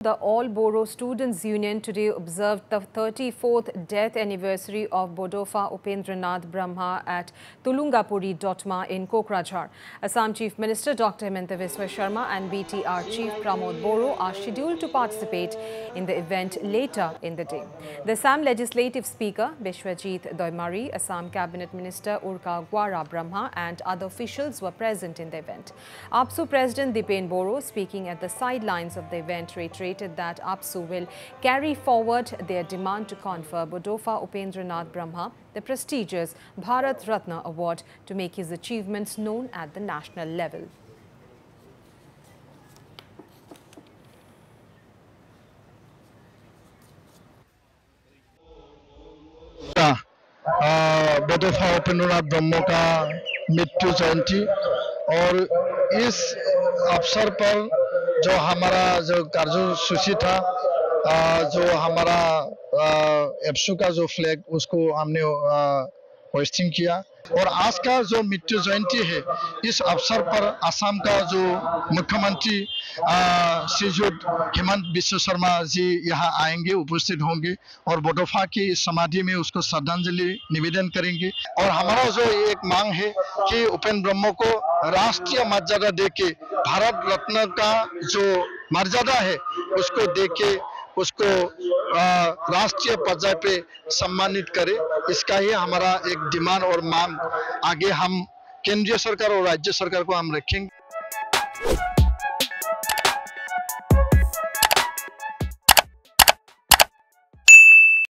The All Bodo Students Union today observed the 34th death anniversary of Bodofa Upendranath Brahma at Tulungapuri Dotma in Kokrajhar. Assam Chief Minister Dr. Himanta Biswa Sharma and BTR Chief Pramod Boro are scheduled to participate in the event later in the day. The Assam Legislative Speaker Bishwajit Doimari, Assam Cabinet Minister Urka Gwara Brahma and other officials were present in the event. APSU President Dipen Boro, speaking at the sidelines of the event, reiterated that APSU will carry forward their demand to confer Bodofa Upendranath Brahma the prestigious Bharat Ratna Award to make his achievements known at the national level. Bodofa Upendranath ब्रह्म का मृत्यु जयंती और इस अवसर पर जो हमारा जो कार्यसूची था, जो हमारा एप्सू का जो फ्लैग उसको हमने होस्टिंग किया और आज का जो मृत्यु जयंती है, इस अवसर पर असम का जो मुख्यमंत्री श्रीयुत हेमंत बिश्व शर्मा जी यहाँ आएंगे, उपस्थित होंगे और बोडोफा की समाधि में उसको श्रद्धांजलि निवेदन करेंगे। और हमारा जो एक मांग है कि उपेंद्र ब्रह्म को राष्ट्रीय मर्यादा देके भारत रत्न का जो मर्यादा है उसको देके उसको राष्ट्रीय पर्याय पे सम्मानित करे। इसका ही हमारा एक डिमांड और मांग आगे हम केंद्रीय सरकार और राज्य सरकार को हम रखेंगे।